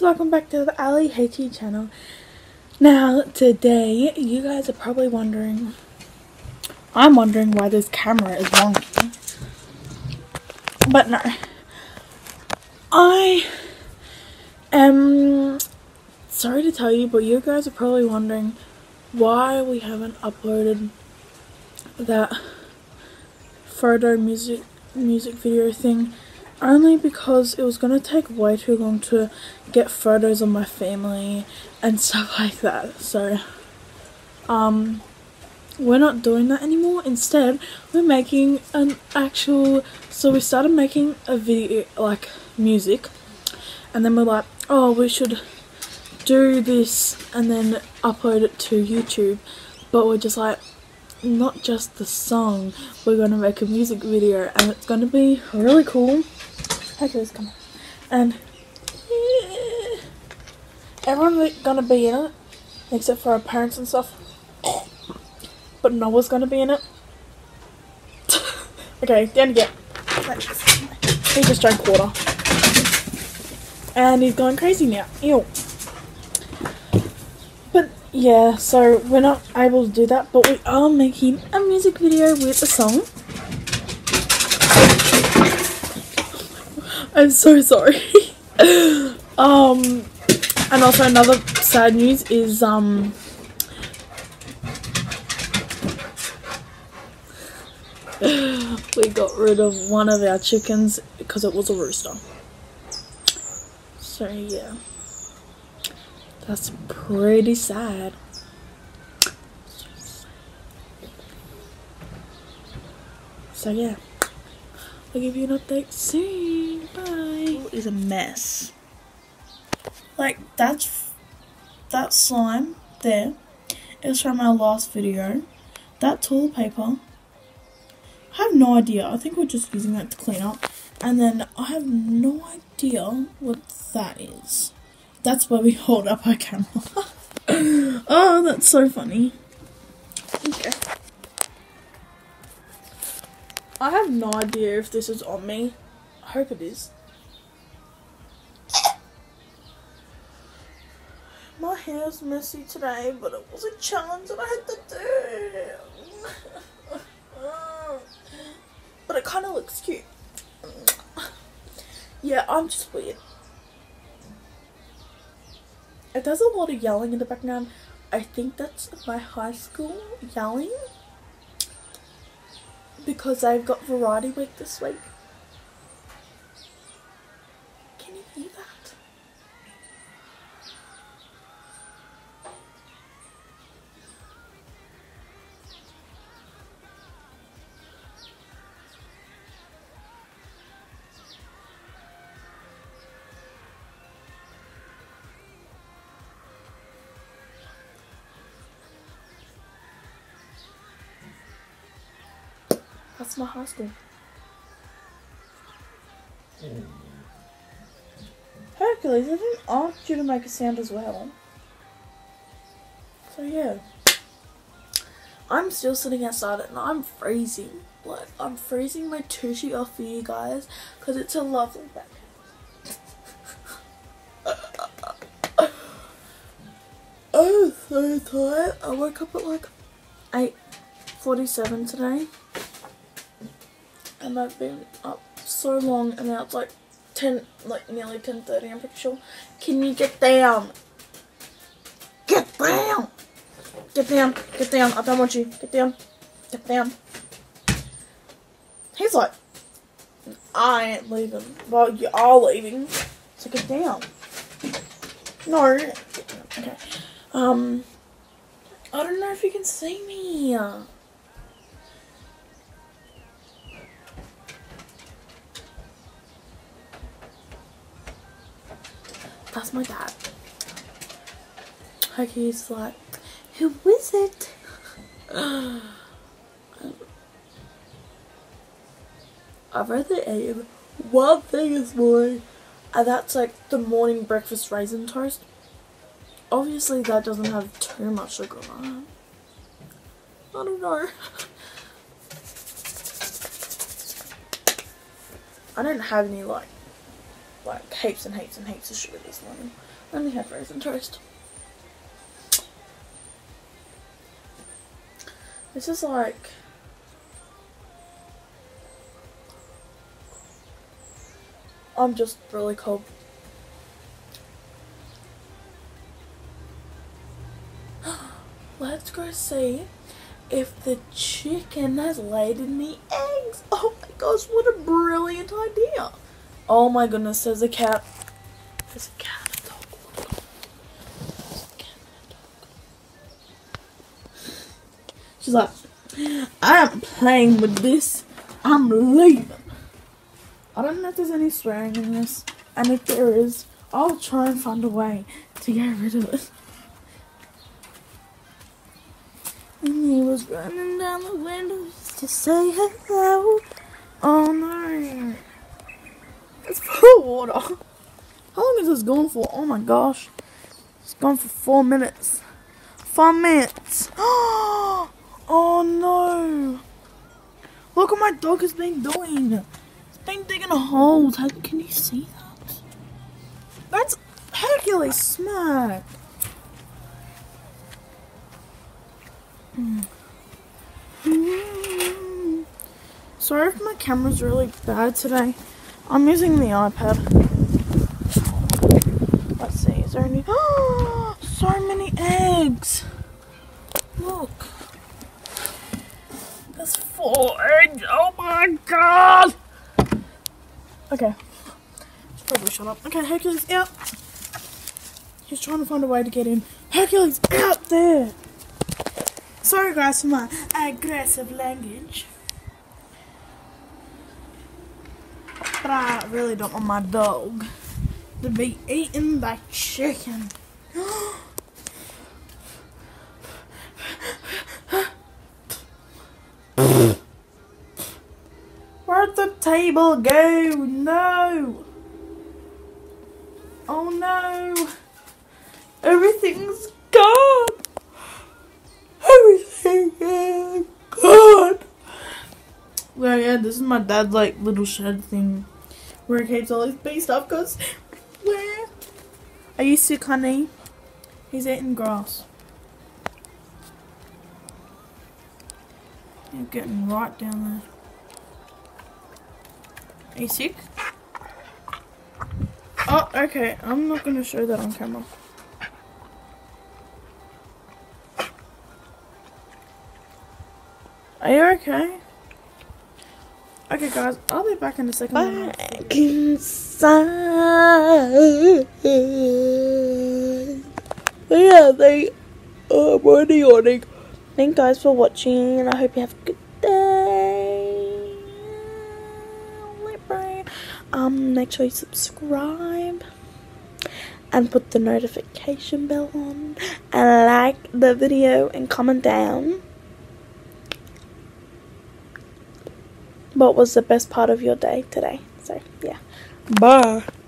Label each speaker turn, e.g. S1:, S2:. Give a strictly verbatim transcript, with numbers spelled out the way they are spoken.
S1: welcome back to the Ali H channel. Now today you guys are probably wondering, I'm wondering why this camera is wonky. But no, I am sorry to tell you, but you guys are probably wondering why we haven't uploaded that photo music music video thing. Only because it was going to take way too long to get photos of my family and stuff like that. So, um, we're not doing that anymore. Instead, we're making an actual, so we started making a video, like, music. And then we're like, oh, we should do this and then upload it to YouTube. But we're just like, not just the song, we're going to make a music video. And it's going to be really cool. Okay, let's come on. And yeah, everyone's gonna be in it, except for our parents and stuff. But Noah's gonna be in it. Okay, down to get. He just drank water, and he's going crazy now. Ew. But yeah, so we're not able to do that, but we are making a music video with a song. I'm so sorry. um, and also another sad news is um, we got rid of one of our chickens because it was a rooster. So yeah, that's pretty sad. So yeah. I'll give you an update soon. Bye. Is a mess. Like that's that slime there is from our last video. That toilet paper, I have no idea. I think we're just using that to clean up. And then I have no idea what that is. That's where we hold up our camera. Oh, that's so funny. Okay. I have no idea if this is on me. I hope it is. My hair's messy today, but it was a challenge that I had to do. But it kind of looks cute. Yeah, I'm just weird. It does a lot of yelling in the background. I think that's my high school yelling. Because I've got variety week this week. Can you hear that? That's my high school. Mm. Hercules, I didn't ask you to make a sound as well. So yeah. I'm still sitting outside and I'm freezing. Like, I'm freezing my tushy off for you guys because it's a lovely back. I'm so tired. I woke up at like eight forty-seven today. And I've been up so long, and now it's like ten, like nearly ten thirty. I'm pretty sure. Can you get down? Get down! Get down! Get down! I don't want you. Get down! Get down! He's like, I ain't leaving. Well, you are leaving, so get down. No. Okay. Um. I don't know if you can see me. That's my dad. Like, he's like, who is it? I've only eaten one thing this morning, and that's like the morning breakfast raisin toast. Obviously, that doesn't have too much sugar on it. I don't know. I don't have any like like heaps and heaps and heaps of sugar this morning. I only had raisin toast. This is like I'm just really cold. Let's go see if the chicken has laid any eggs. Oh my gosh, what a brilliant idea. Oh my goodness, there's a cat. There's a cat and a dog. There's a cat and a dog. She's like, I'm playing with this. I'm leaving. I don't know if there's any swearing in this. And if there is, I'll try and find a way to get rid of it. And he was running down the window to say hello. Oh no. It's full of water. How long is this going for? Oh my gosh. It's gone for four minutes. Five minutes. Oh no. Look what my dog has been doing. It's been digging a hole. Can you see that? That's Hercules smack. Mm. Mm. Sorry if my camera's really bad today. I'm using the iPad. Let's see, is there any? Oh, so many eggs. Look. There's four eggs. Oh my god. Okay. Should probably shut up. Okay, Hercules out. He's trying to find a way to get in. Hercules out there. Sorry guys for my aggressive language. But I really don't want my dog to be eaten by chicken. Where'd the table go? No. Oh no. Everything's gone. Everything is gone. Well, yeah, this is my dad's like little shed thing where he keeps all his big stuff. Cause where? Are you sick, honey? He's eating grass. You're getting right down there. Are you sick? Oh, okay. I'm not gonna show that on camera. Are you okay? Okay guys, I'll be back in a second. Back inside. Yeah, they are already yawning. Thank you guys for watching, and I hope you have a good day. Um, make sure you subscribe and put the notification bell on, and like the video and comment down what was the best part of your day today. So yeah, bye.